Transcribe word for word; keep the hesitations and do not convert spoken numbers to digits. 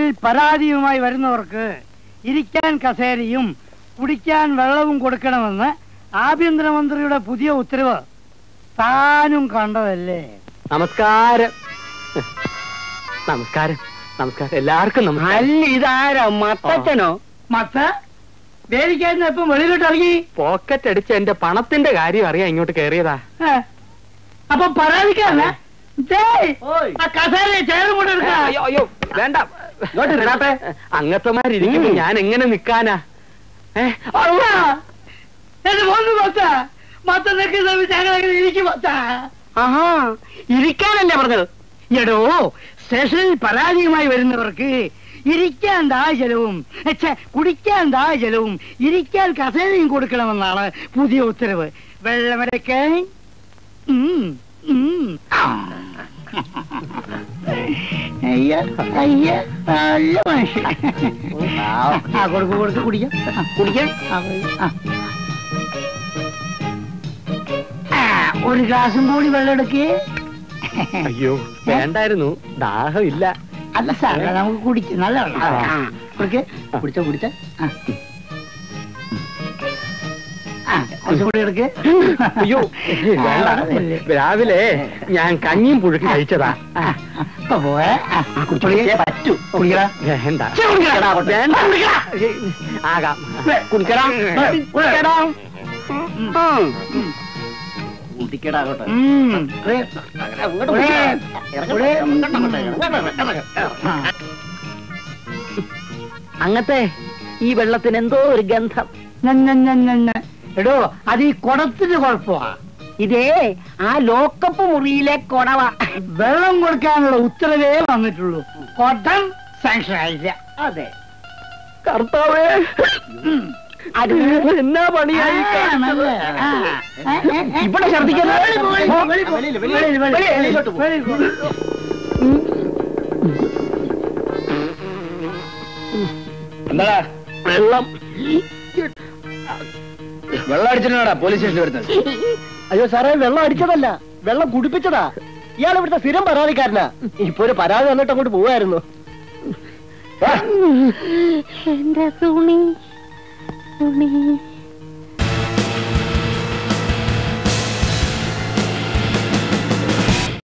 പരാതിയുമായി വരുന്നവർക്ക് ഇരിക്കാൻ കസേരയും കുടിക്കാൻ വെള്ളവും കൊടുക്കണമെന്ന് ആഭ്യന്തരമന്ത്രിയുടെ പുതിയ ഉത്തരവ് താനും കണ്ടതല്ലേ? നമസ്കാരം. നമസ്കാരം നമസ്കാരം എല്ലാവർക്കും നമസ്കാരം. അല്ല, ഇതാരാ? മത്തച്ഛനോ? മത്ത വേദിക്കായിരുന്നു ഇപ്പം വെളിയിലോട്ട് ഇറങ്ങി പോക്കറ്റ് അടിച്ച് എന്റെ പണത്തിന്റെ കാര്യം അറിയാൻ ഇങ്ങോട്ട് കയറിയതാ. അപ്പൊ പരാതിക്കാരനാ? കസേര ചേരും കൂടെ എടുക്കാം. അയ്യോ അയ്യോ വേണ്ട, അങ്ങത്തമാരിയ്ക്കുമ്പോ ഞാൻ എങ്ങനെ നിക്കാനാ? ആഹാ, ഇരിക്കാനല്ലേ പറഞ്ഞത്? എടോ, സ്റ്റേഷനിൽ പരാതിയുമായി വരുന്നവർക്ക് ഇരിക്കാൻ ദാഹജലവും കുടിക്കാൻ ദാഹജലവും ഇരിക്കാൻ കസേരയും കൊടുക്കണമെന്നാണ് പുതിയ ഉത്തരവ്. വെള്ളമെടുക്കാൻ അയ്യ അയ്യ നല്ല മനുഷ്യൻ. ആ കൊടുക്ക് കൊടുക്ക് കുടിക്കാം കുടിക്കാം. ഒരു ഗ്ലാസും കൂടി വെള്ളം എടുക്കേ. അയ്യോ വേണ്ടായിരുന്നു, ദാഹമില്ല. അല്ല സാർ, നമുക്ക് കുടിക്കാം. നല്ല വെള്ളം കുടിക്കേ. കുടിച്ചോ കുടിച്ച കുറച്ചുകൂടി എടുക്കേ. അയ്യോ രാവിലെ ഞാൻ കഞ്ഞിയും പുഴുക്കി കഴിച്ചതാ. പോയേ പറ്റൂ. കുടിക്കടാ. വേണ്ട വേണ്ട, ആകാം. കുടിക്കടാ കുടിക്കടാ കുടിക്കടാകട്ടെ. അങ്ങത്തെ ഈ വെള്ളത്തിന് എന്തോ ഒരു ഗന്ധം. എടോ, അത് ഈ കുടത്തിന് കുഴപ്പമാ. ഇതേ ആ ലോക്കപ്പ് മുറിയിലെ കുടവ. വെള്ളം കൊടുക്കാനുള്ള ഉത്തരവേ വന്നിട്ടുള്ളൂ, കുടം സാങ്ഷൻ ആയില്ല. അതെ കർത്താവേ, എന്നാ പണിയായി ഇവിടെ ഛർദിക്കുന്നത്. എന്താടാ വെള്ളം വെള്ളം അടിച്ചിട്ടാ പോലീസ് സ്റ്റേഷനിൽ വരുന്നത്? അയ്യോ സാറേ, വെള്ളം അടിച്ചതല്ല, വെള്ളം കുടിപ്പിച്ചതാ. ഇയാൾ ഇവിടുത്തെ സ്ഥിരം പരാതിക്കാരനാ. ഇപ്പൊ ഒരു പരാതി വന്നിട്ട് അങ്ങോട്ട് പോവായിരുന്നു. എന്റെ തുണി തുണി